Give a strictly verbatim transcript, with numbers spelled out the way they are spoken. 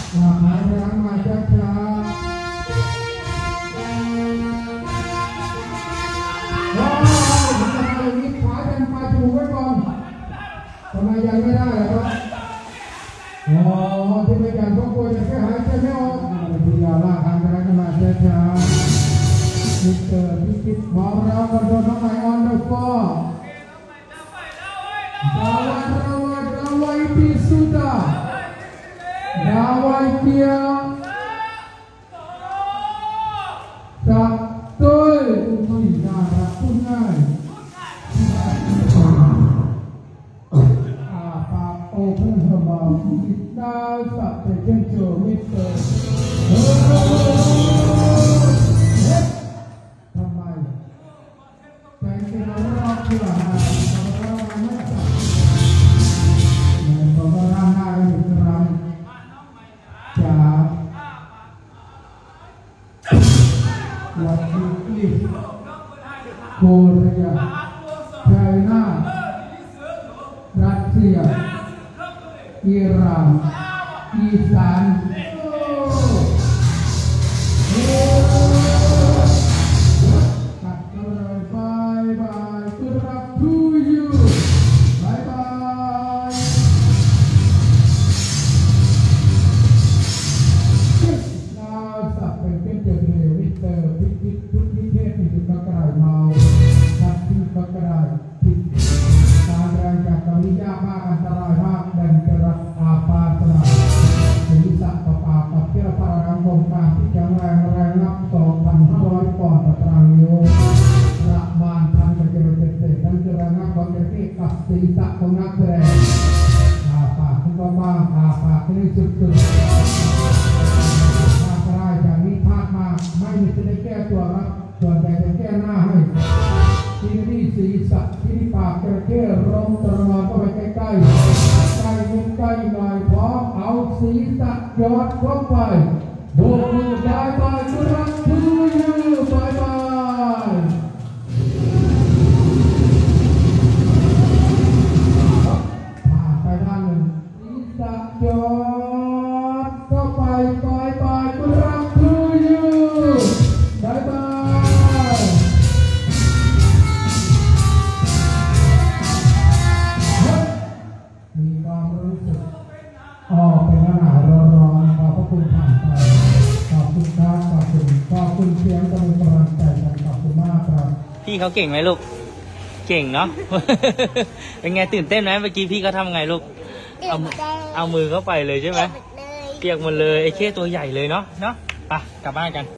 หายไปล้างมาช้าช้าว้าวทำไมอย่างนี้ขวายันปลายจมูกไว้ก่อนทำไมยันไม่ได้ล่ะครับอ๋อที่ไม่ยันเพราะกลัวจะแค่หายใจไม่ออกพยายามลากทางไปล้างมาช้าช้ามิสเตอร์พิชิตของเราคอนโทรลน้องใหม่ออนเดอะฟอร์Dawai dawai di sudah, dawai dia tak tol untuk darah punai. Apa open sebab kita tak terkencur mister. Ramai, saya kira orang tua. Korea, China, Rusia, Iran, Iran. Bye bye. Good luck to you. Bye bye. Now, sampai ketemu Mister Pikit Pikit itu bakal mau. Bergerakการแรงจากตรงนี้ยากมากอันตรายมากdan gerak apa terang bisaประกอบกับเที่ยวพาราคมการที่แข็งแรงแรงนับ สองพันห้าร้อย ปอนด์ตารางนิ้วประมาณพันกิโลเมตรเศษนั่นคือแรงนับของเด็กที่กับศีรษะของนักแสดงอาปากขึ้นบ้างอาปากขึ้นสุดๆอันตรายจากนี้พลาดมากไม่มีจะได้แก้ตัวครับส่วนใหญ่จะแก้หน้าให้ที่นี่ศีรษะที่ปากกระเทาะลงตระหนักเข้าไปใกล้ๆใกล้นิดใกล้หน่อยพร้อมเอาศีรษะยอดเข้าไปโบกมือบายบายทุรักทุยูบายบายผ่านไปด้านหนึ่งศีรษะยอดเข้าไปบายบายทุรักทุยูบายบายมีความรู้สึกอ๋อเป็นอาหารร้อนๆขอบพระคุณผ่านไปขอบคุณครับขอบคุณขอบคุณเสียงกำลังใจกันขอบคุณมากครับพี่เขาเก่งไหมลูกเก่งเนาะ เป็นไงตื่นเต้นไหมเมื่อกี้พี่เขาทำไงลูกเอาเอามือเข้าไปเลยใช่ไหมเปียกหมดเลยไอ้เข้ตัวใหญ่เลยเนาะเนาะไปกลับบ้านกัน